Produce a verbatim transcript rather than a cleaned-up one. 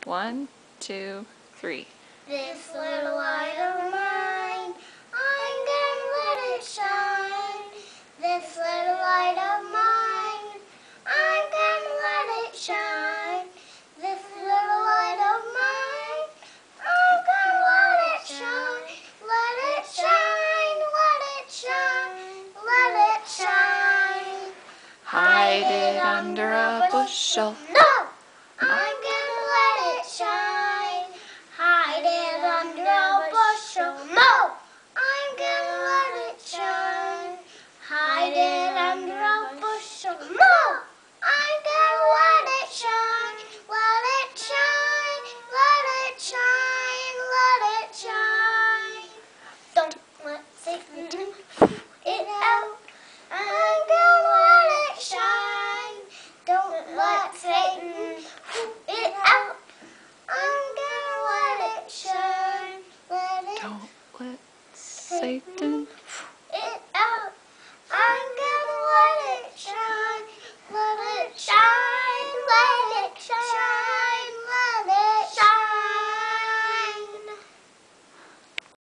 One, two, three. This little light of mine, I'm gonna let it shine. This little light of mine, I'm gonna let it shine. This little light of mine, I'm gonna let it shine. Let it shine, let it shine, let it shine. Hide it under a bushel. No! I'm gonna let it shine. Hide it under a bushel. No! I'm gonna let it shine. Hide it under a bushel. No! I'm gonna let it shine. Let it shine. Let it shine. Let it shine. Don't let Satan it out. I'm gonna let it shine. Don't let Satan it out. I'm gonna let it shine. Let it Don't let Satan